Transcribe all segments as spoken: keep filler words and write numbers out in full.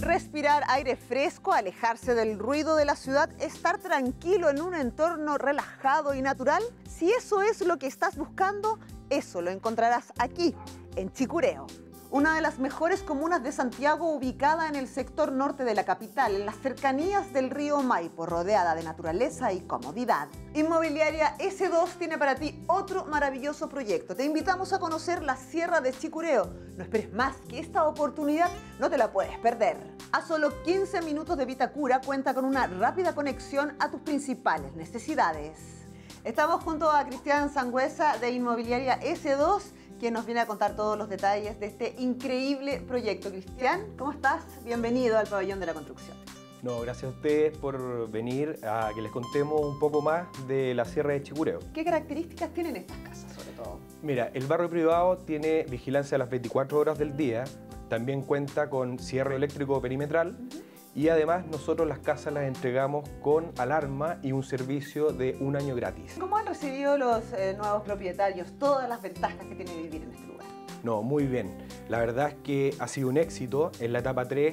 Respirar aire fresco, alejarse del ruido de la ciudad, estar tranquilo en un entorno relajado y natural. Si eso es lo que estás buscando, eso lo encontrarás aquí, en Chicureo. Una de las mejores comunas de Santiago, ubicada en el sector norte de la capital, en las cercanías del río Maipo, rodeada de naturaleza y comodidad. Inmobiliaria ese dos tiene para ti otro maravilloso proyecto. Te invitamos a conocer la Sierra de Chicureo. No esperes más, que esta oportunidad no te la puedes perder. A solo quince minutos de Vitacura, cuenta con una rápida conexión a tus principales necesidades. Estamos junto a Cristian Sangüesa de Inmobiliaria ese dos, quien nos viene a contar todos los detalles de este increíble proyecto. Cristian, ¿cómo estás? Bienvenido al Pabellón de la Construcción. No, gracias a ustedes por venir a que les contemos un poco más de la Sierra de Chicureo. ¿Qué características tienen estas casas, sobre todo? Mira, el barrio privado tiene vigilancia a las veinticuatro horas del día, también cuenta con cierre eléctrico perimetral. Uh-huh. Y además nosotros las casas las entregamos con alarma y un servicio de un año gratis. ¿Cómo han recibido los eh, nuevos propietarios todas las ventajas que tiene vivir en este lugar? No, muy bien. La verdad es que ha sido un éxito en la etapa tres,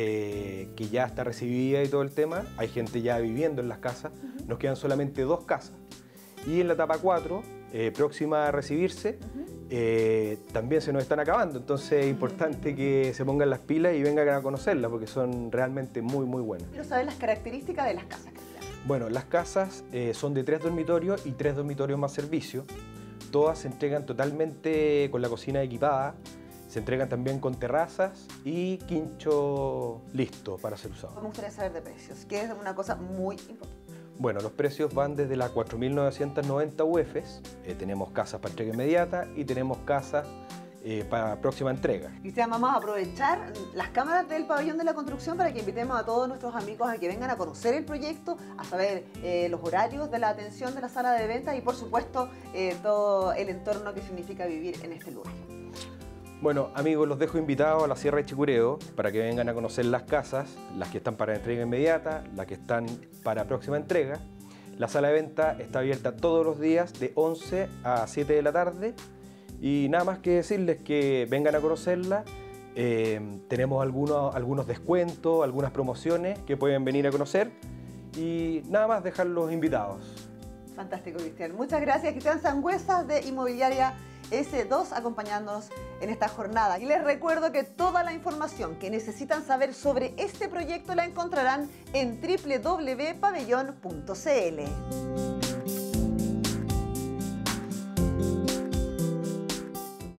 eh, que ya está recibida y todo el tema. Hay gente ya viviendo en las casas. Uh-huh. Nos quedan solamente dos casas. Y en la etapa cuatro, eh, próxima a recibirse, uh-huh. Eh, también se nos están acabando, entonces es importante que se pongan las pilas y vengan a conocerlas porque son realmente muy muy buenas. Quiero saber las características de las casas. Bueno, las casas eh, son de tres dormitorios y tres dormitorios más servicio. Todas se entregan totalmente con la cocina equipada, se entregan también con terrazas y quincho listo para ser usado. Me gustaría saber de precios, que es una cosa muy importante. Bueno, los precios van desde las cuatro mil novecientos noventa U E Fs, eh, tenemos casas para entrega inmediata y tenemos casas eh, para próxima entrega. Cristian, vamos a aprovechar las cámaras del Pabellón de la Construcción para que invitemos a todos nuestros amigos a que vengan a conocer el proyecto, a saber eh, los horarios de la atención de la sala de venta y por supuesto eh, todo el entorno que significa vivir en este lugar. Bueno, amigos, los dejo invitados a la Sierra de Chicureo para que vengan a conocer las casas, las que están para entrega inmediata, las que están para próxima entrega. La sala de venta está abierta todos los días de once a siete de la tarde y nada más que decirles que vengan a conocerla. Eh, tenemos algunos, algunos descuentos, algunas promociones que pueden venir a conocer y nada más dejarlos invitados. Fantástico, Cristian. Muchas gracias, Cristian Sangüesa de Inmobiliaria ese dos, acompañándonos en esta jornada. Y les recuerdo que toda la información que necesitan saber sobre este proyecto la encontrarán en doble u doble u doble u punto pabellón punto c l.